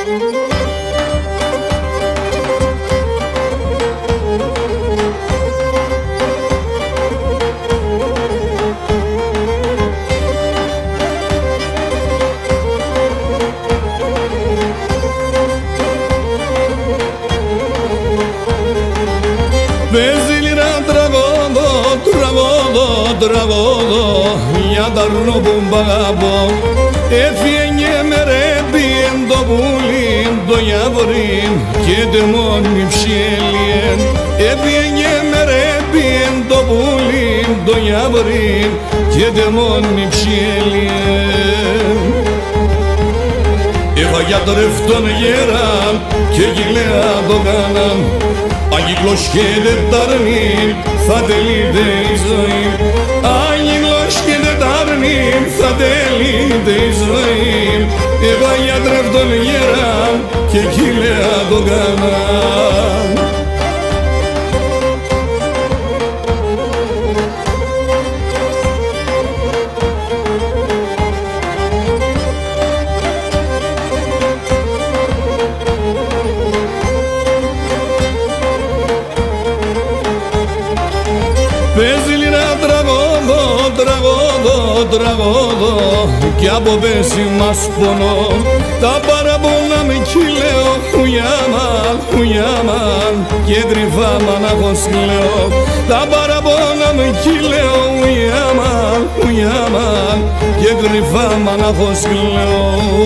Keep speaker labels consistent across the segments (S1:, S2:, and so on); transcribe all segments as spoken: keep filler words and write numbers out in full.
S1: Vezilira tragodo, tragodo, tragodo, ya darno bombabo. Efienye merebiendo bulindo yavrim, kedemon mipshelien. Efienye merebiendo bulindo yavrim, kedemon mipshelien. Eva yadrefton yeram, kegilea doganam. Αγγίγλος και δεν ταρνήν, θα τελείται η ζωή. Αγγίγλος και δεν ταρνήν, θα τελείται η ζωή. Εγώ γιατρεύω τον γερά και κύλεα τον κανάν. Vezilira tragodo, tragodo, tragodo, κι από πέσει μας πονώ. Τα παραπονά με κυλέω, χουγιάμαν, χουγιάμαν, και κρυφά μανάχος κλαίω. Τα παραπονά με κυλέω, χουγιάμαν, χουγιάμαν, και κρυφά μανάχος κλαίω.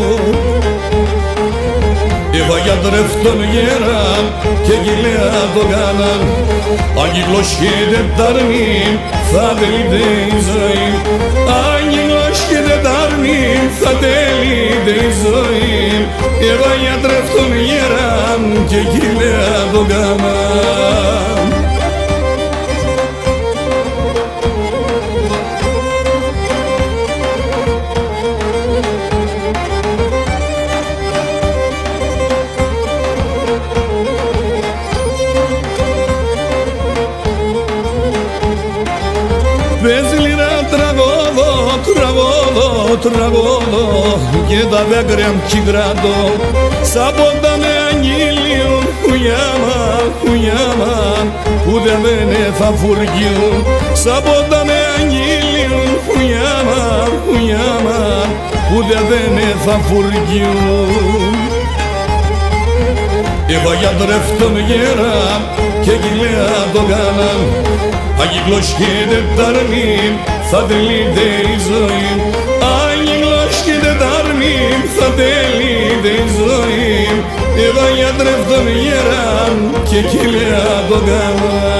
S1: Εγώ γιατρεύω τον γέρα και γυλαία το κάναν. Αγγίγλος και δεν ταρνήν, θα τελείται η ζωή. Αγγίγλος και δεν ταρνήν, θα τελείται η ζωή. Εγώ γιατρεύω τον γέρα και γυλαία το κάναν. Vezilira tragodo, tragodo, tragodo, και τα δάκρυα μου κυκράτω. Σαπότανε αγγίλιον, χουγιάμαν, χουγιάμαν, που δεν μένε θα φουργιούν. Σαπότανε αγγίλιον, χουγιάμαν, χουγιάμαν, που δεν μένε θα φουργιούν. Εγώ γιατρεύω τον γέρα και γυλαία το κάναν. Αγγίγλος και δεν ταρνήν, θα τελείται η ζωή. Αγγίγλος και δεν ταρνήν, θα τελείται η ζωή. Εγώ γιατρεύω τον γέρα και γυλαία το κάναν.